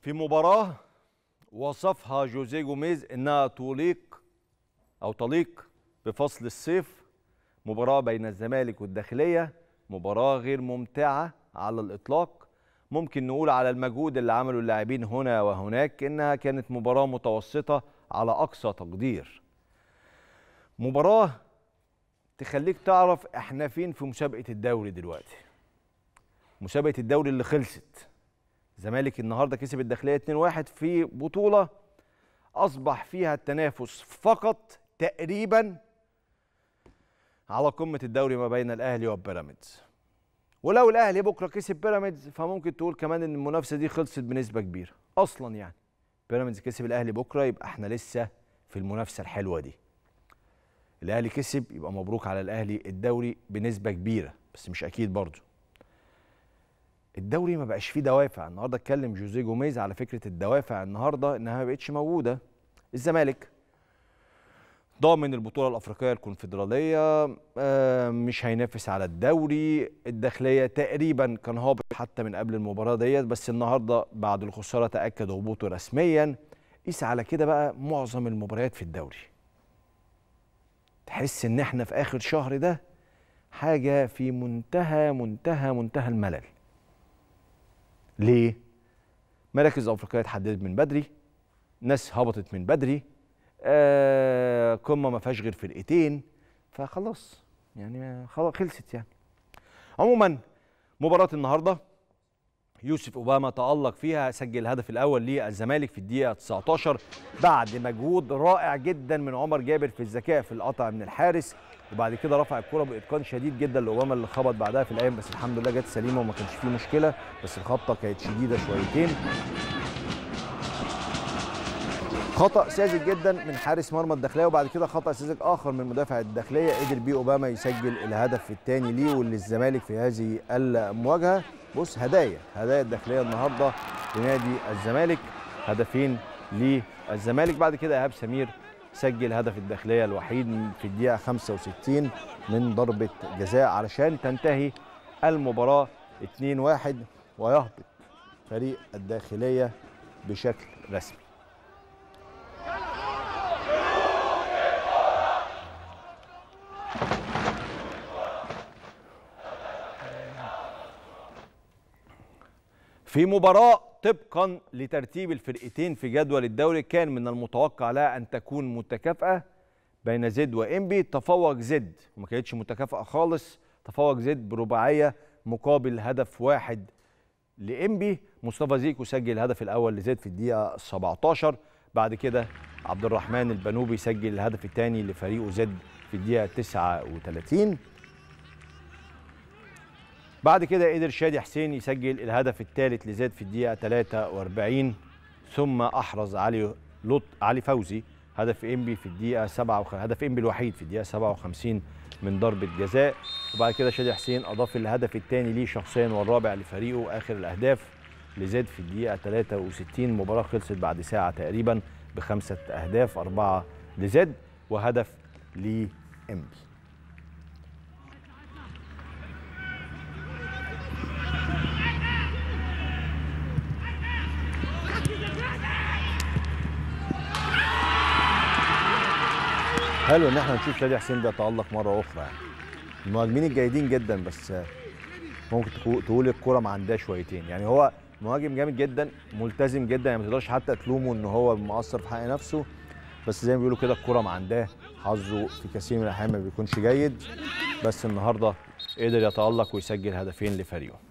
في مباراة وصفها جوزيه جوميز إنها تليق بفصل الصيف. مباراة بين الزمالك والداخلية، مباراة غير ممتعة على الإطلاق. ممكن نقول على المجهود اللي عمله اللاعبين هنا وهناك إنها كانت مباراة متوسطة على أقصى تقدير. مباراة تخليك تعرف إحنا فين في مسابقة الدوري دلوقتي. مسابقة الدوري اللي خلصت، الزمالك النهارده كسب الداخلية 2-1 في بطولة أصبح فيها التنافس فقط تقريبا على قمة الدوري ما بين الأهلي وبيراميدز. ولو الأهلي بكرة كسب بيراميدز فممكن تقول كمان إن المنافسة دي خلصت بنسبة كبيرة. أصلا يعني بيراميدز كسب الأهلي بكرة يبقى احنا لسه في المنافسة الحلوة دي. الأهلي كسب يبقى مبروك على الأهلي الدوري بنسبة كبيرة، بس مش أكيد برضه. الدوري ما بقاش فيه دوافع. النهارده اتكلم جوزيه جوميز على فكره الدوافع النهارده انها ما بقتش موجوده. الزمالك ضامن البطوله الافريقيه الكونفدراليه، مش هينافس على الدوري. الداخليه تقريبا كان هابط حتى من قبل المباراه ديت، بس النهارده بعد الخساره تاكد هبوطه رسميا. قيس على كده بقى معظم المباريات في الدوري، تحس ان احنا في اخر شهر ده حاجه في منتهى منتهى منتهى الملل. ليه؟ مراكز افريقيه اتحددت من بدري، ناس هبطت من بدري، قمه ما فيهاش غير فرقتين، فخلاص يعني خلاص خلصت يعني. عموما مباراه النهارده يوسف اوباما تألق فيها، سجل الهدف الاول للزمالك في الدقيقه 19 بعد مجهود رائع جدا من عمر جابر في الذكاء في القطع من الحارس، وبعد كده رفع الكره باتقان شديد جدا لاوباما اللي خبط بعدها في الايام، بس الحمد لله جت سليمه وما كانش فيه مشكله، بس الخبطه كانت شديده شويتين. خطأ ساذج جدا من حارس مرمى الداخليه، وبعد كده خطأ ساذج اخر من مدافع الداخليه قدر بيه اوباما يسجل الهدف الثاني ليه وللزمالك في هذه المواجهه. بص هدايا الداخليه النهارده لنادي الزمالك، هدفين للزمالك. بعد كده ايهاب سمير سجل هدف الداخليه الوحيد في الدقيقه 65 من ضربه جزاء علشان تنتهي المباراه 2-1 ويهبط فريق الداخليه بشكل رسمي. في مباراة طبقا لترتيب الفرقتين في جدول الدوري كان من المتوقع لها أن تكون متكافئة بين زد وإنبي. تفوق زد وما كانتش متكافئة خالص، تفوق زد برباعية مقابل هدف واحد لإنبي. مصطفى زيكو سجل الهدف الأول لزد في الدقيقة 17، بعد كده عبد الرحمن البنوبي سجل الهدف الثاني لفريقه زد في الدقيقة 39. بعد كده قدر شادي حسين يسجل الهدف الثالث لزاد في الدقيقة 43، ثم أحرز علي فوزي هدف إنبي في الدقيقة هدف إنبي الوحيد في الدقيقة 57 من ضربة جزاء. وبعد كده شادي حسين أضاف الهدف الثاني ليه شخصيا والرابع لفريقه آخر الأهداف لزاد في الدقيقة 63. المباراة خلصت بعد ساعة تقريبا ب5 أهداف، 4 لزاد وهدف لإنبي. حلو ان احنا نشوف شادي حسين بيتألق مره اخرى. يعني المهاجمين الجيدين جدا، بس ممكن تقول الكوره ما عندها شويتين. يعني هو مهاجم جامد جدا، ملتزم جدا، يعني ما تقدرش حتى تلومه ان هو مقصر في حق نفسه، بس زي ما بيقولوا كده الكوره ما عندها، حظه في كثير من الاحيان ما بيكونش جيد، بس النهارده قدر يتألق ويسجل هدفين لفريقه.